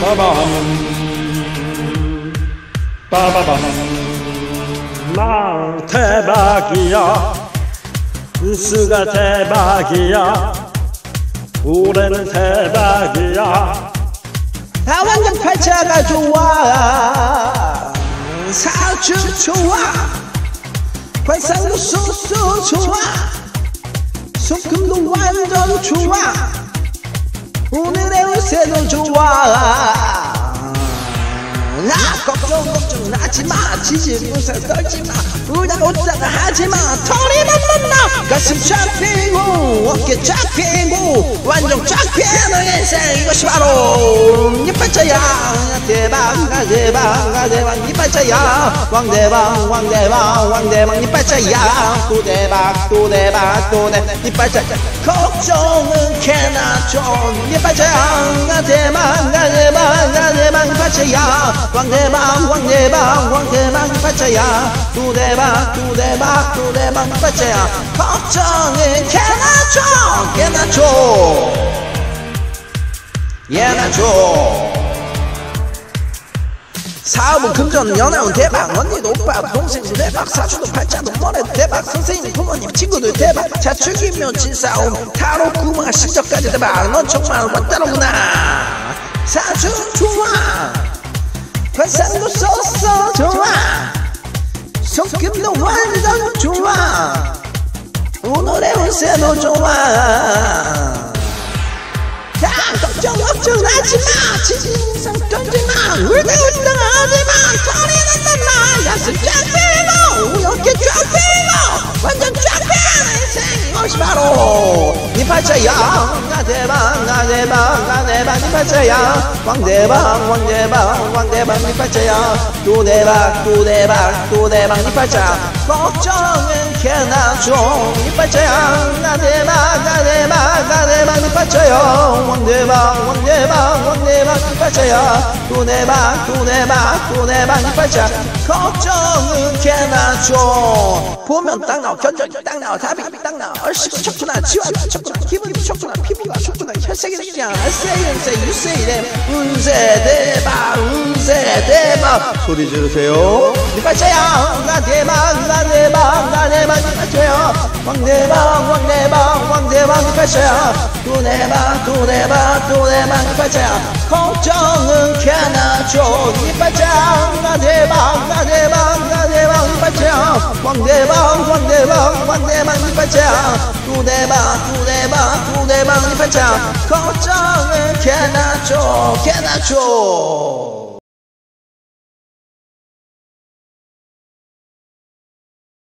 빠밤 빠바밤 나 대박이야 뉴스가 대박이야 올해는 대박이야 나 완전 팔자가 좋아 사주 좋아 관상도 쏘쏘 좋아 손금도 완전 좋아 오늘의 운세도 좋아 나 걱정하지마 지지분살 떨지마 우다우다가 하지마 털이 넘넘나 가슴 쫙 펴고 어깨 쫙 펴고 완전 쫙 펴는 인생 이것이 바로 네 팔자야 대박 대박 대박 네 팔자야 왕대박 왕대박 왕대박 네 팔자야 또 대박 또 대박 또 대박 네 팔자 걱정은 개나 좀네 팔자야 대박 대박 대박 네 팔자야 왕대박 왕대박 왕대박 네 팔자야 또 대박 또 대박 또 대박 네 팔자야 걱정은 개나 좀 개나 좀 얘나 좀 사업은 금전 연애운 대박 언니도 오빠 동생도 대박 사주도 팔자도 머리도 대박 선생님 부모님 친구들 대박 자축이면 진싸움 타로 구마 신적까지 대박 넌 정말 왔다로구나 사주 좋아 관상도 쏘쏘 좋아 손금도 완전 좋아 오늘의 운세도 좋아 걱정하지마 지지상 던지마 울다하지마 소리는 난마 가슴 쫙 펴고 어깨 쫙 펴고 완전 쫙 펴는 인생 이것이 바로 네 팔자야 대박 대박 대박 네 팔자야 왕대박 왕대박 왕대박 네 팔자야 또 대박 또 대박 또 대박 네 팔자 걱정은 개나 좀네 팔자야 대박 대박 대박 네 팔자야 왕대박 왕대박 왕대박 네 팔자야 또 대박 또 대박 또 대박 네 팔자 걱정은 개나 좀 보면 딱 나와 견적이 딱 나와 답이 딱 나와 얼씨구 척구나 지화가 척구나 기분이 척구나 피부가 척구나 혈색이 그냥 알세이름세 유세이름 운세 대박 운세 대박 소리 지르세요 네 팔자야 나 대박 나 대박 나 대박 네 팔자야 왕대박 왕대박 왕대박 네 팔자야 또 대박 또 대박 또 대박 네 팔자야 걱정은 개나 좀네 팔자야 나 대박 나 대박 나 대박 네 팔자야 왕대박 왕대박 왕대박 네 팔자야 또 대박 또 대박 또 대박 네 팔자야 걱정은 개나 줘 개나 줘